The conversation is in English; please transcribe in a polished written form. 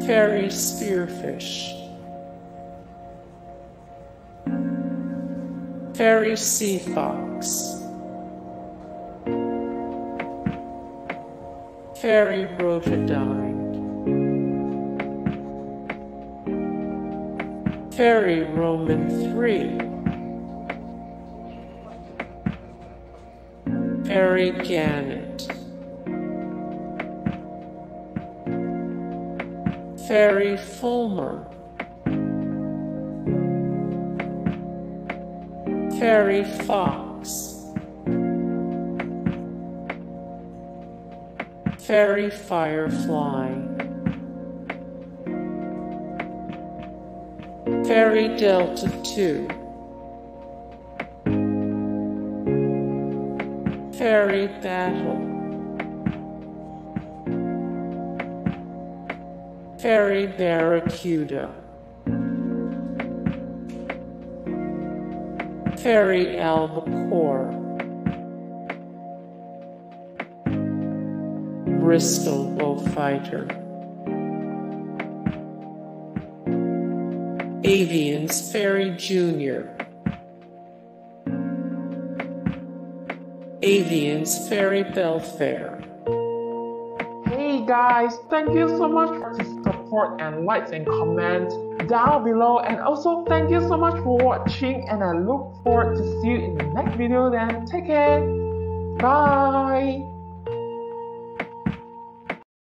Fairey Spearfish, Fairey Sea Fox, Fairey Rotodine, Fairey Roman 3, Fairey Gannet, Fairey Fulmer, Fairey Fox, Fairey Firefly, Fairey Delta 2, Fairey Battle, Fairey Barracuda, Fairey Albacore, Bristol Bullfighter, Avian's Fairey Jr., Avian's Fairey Belfair. Hey guys, thank you so much for the support and likes and comments down below, and also thank you so much for watching, and I look forward to see you in the next video. Then take care, bye.